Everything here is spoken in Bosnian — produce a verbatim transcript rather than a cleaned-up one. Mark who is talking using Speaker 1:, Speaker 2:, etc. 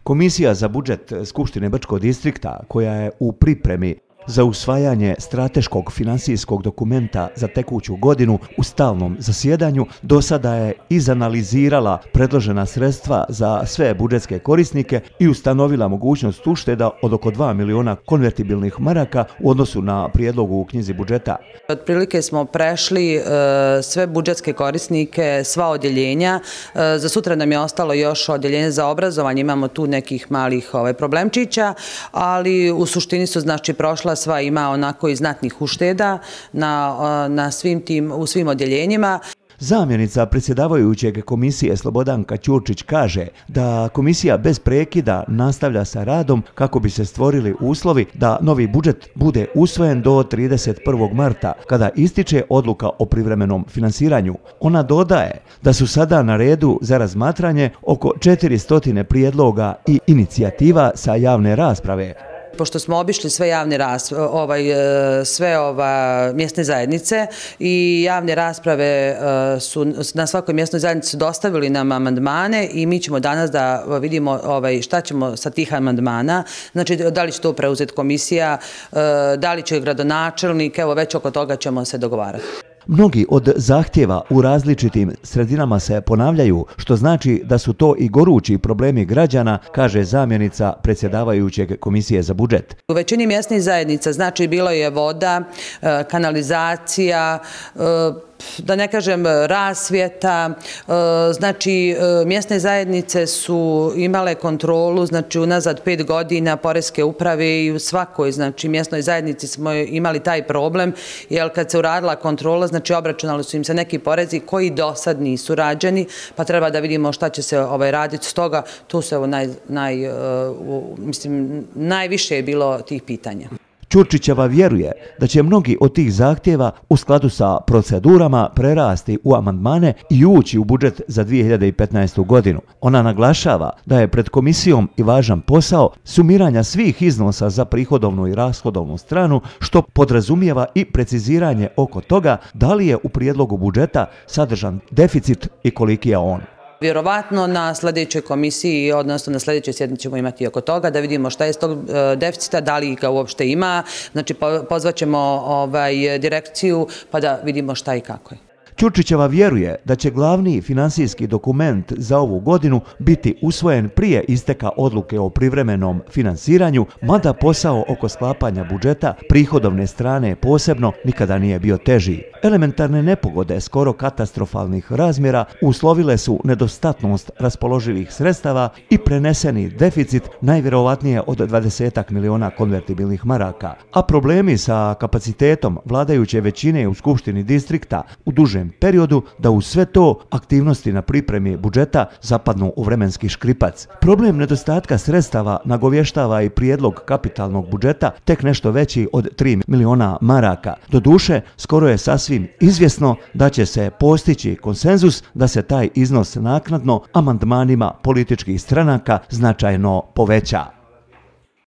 Speaker 1: Komisija za budžet Skupštine Brčkog distrikta, koja je u pripremi za usvajanje strateškog finansijskog dokumenta za tekuću godinu u stalnom zasjedanju, do sada je izanalizirala predložena sredstva za sve budžetske korisnike i ustanovila mogućnost ušteda od oko dva miliona konvertibilnih maraka u odnosu na prijedlog u knjizi budžeta.
Speaker 2: Otprilike smo prešli sve budžetske korisnike, sva odjeljenja. Za sutra nam je ostalo još odjeljenje za obrazovanje, imamo tu nekih malih problemčića, ali u suštini su znači prošla sva, ima onako i znatnih ušteda na, na svim tim, u svim odjeljenjima.
Speaker 1: Zamjenica predsjedavajućeg komisije Slobodanka Ćurčić kaže da komisija bez prekida nastavlja sa radom kako bi se stvorili uslovi da novi budžet bude usvojen do trideset prvog marta, kada ističe odluka o privremenom finansiranju. Ona dodaje da su sada na redu za razmatranje oko četiristo prijedloga i inicijativa sa javne rasprave.
Speaker 2: Pošto smo obišli sve javne rasprave, ovaj, sve ova mjesne zajednice i javne rasprave su na svakoj mjesnoj zajednici dostavili nam amandmane i mi ćemo danas da vidimo ovaj, šta ćemo sa tih amandmana, znači da li će to preuzeti komisija, da li će gradonačelnik, evo već oko toga ćemo se dogovarati.
Speaker 1: Mnogi od zahtjeva u različitim sredinama se ponavljaju, što znači da su to i gorući problemi građana, kaže zamjenica predsjedavajućeg komisije za budžet.
Speaker 2: U većini mjesnih zajednica znači bilo je voda, kanalizacija, da ne kažem rasvjeta, znači mjesne zajednice su imale kontrolu, znači unazad pet godina poreske uprave i u svakoj znači mjesnoj zajednici smo imali taj problem, jer kad se uradila kontrola, znači obračunali su im se neki porezi koji do sad nisu rađeni, pa treba da vidimo šta će se ovaj, raditi. Stoga tu se ovo naj, naj, mislim, najviše je bilo tih pitanja.
Speaker 1: Ćurčićeva vjeruje da će mnogi od tih zahtjeva u skladu sa procedurama prerasti u amandmane i ući u budžet za dvije hiljade petnaestu. godinu. Ona naglašava da je pred komisijom i važan posao sumiranja svih iznosa za prihodovnu i rashodovnu stranu, što podrazumijeva i preciziranje oko toga da li je u prijedlogu budžeta sadržan deficit i koliki je on.
Speaker 2: Vjerovatno na sljedećoj komisiji, odnosno na sljedećoj sjednici ćemo imati oko toga da vidimo šta je s tog deficita, da li ga uopšte ima, znači pozvaćemo ovaj, direkciju pa da vidimo šta i kako je.
Speaker 1: Ćurčićeva vjeruje da će glavni finansijski dokument za ovu godinu biti usvojen prije isteka odluke o privremenom finansiranju, mada posao oko sklapanja budžeta, prihodovne strane posebno, nikada nije bio teži. Elementarne nepogode skoro katastrofalnih razmjera uslovile su nedostatnost raspoloživih sredstava i preneseni deficit najvjerovatnije od dvadesetak miliona konvertibilnih maraka, a problemi sa kapacitetom vladajuće većine u Skupštini distrikta u dužem periodu da u sve to aktivnosti na pripremi budžeta zapadnu u vremenski škripac. Problem nedostatka sredstava nagovještava i prijedlog kapitalnog budžeta, tek nešto veći od tri miliona maraka. Doduše, skoro je sasvim izvjesno da će se postići konsenzus da se taj iznos naknadno amandmanima političkih stranaka značajno poveća.